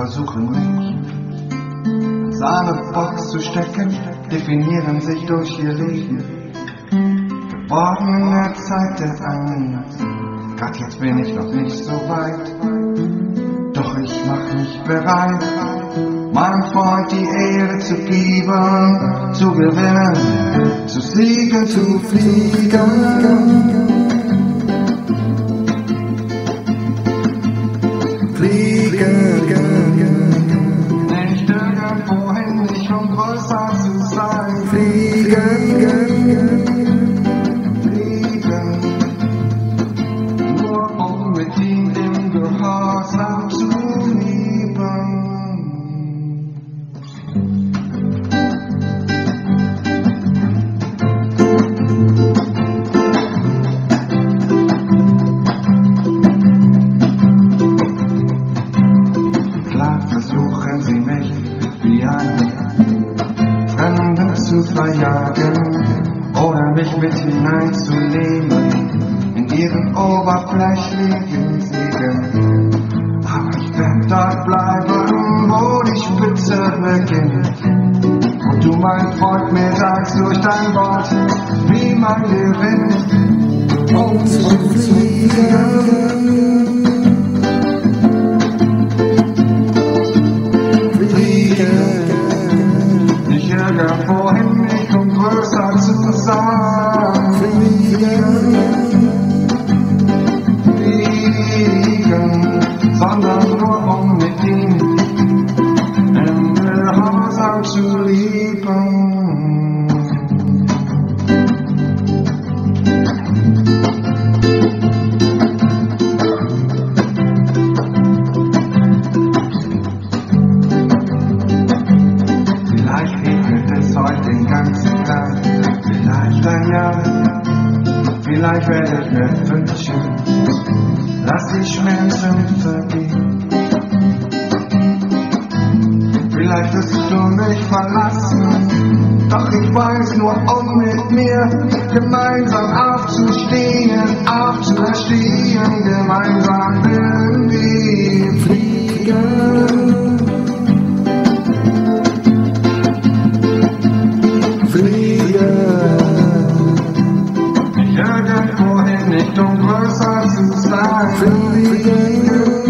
versuchen mich in eine Box zu stecken, definieren sich durch ihr Leben. Geborgen in der Zeit der Angst, grad jetzt bin ich noch nicht so weit, doch ich mach mich bereit, meinem Freund die Ehre zu geben, zu gewinnen, zu siegen, zu fliegen. Nicht irgendwohin, nicht um größer zu sein. Fliegen. Nur um mit ihm im Gehorsam zu lieben. Versuchen sie mich wie einen Fremden zu verjagen oder mich mit hineinzunehmen in ihren oberflächlichen Segen. Aber ich werd dort bleiben, wo die Spitze beginnt. Und du, mein Freund, mir sagst durch dein Wort, wie man gewinnt, um zu fliegen. Irgendwohin, nicht um größer zu sein. Fliegen, sondern nur um mit ihm im Gehorsam zu lieben. Den ganzen Tag, vielleicht ein Jahr, vielleicht werde ich mir wünschen, lass die Schmerzen vergehen. Vielleicht wirst du mich verlassen, doch ich weiß nur, um mit mir gemeinsam aufzustehen, gemeinsam werden wir fliegen. Irgendwohin, nicht um größer zu sein.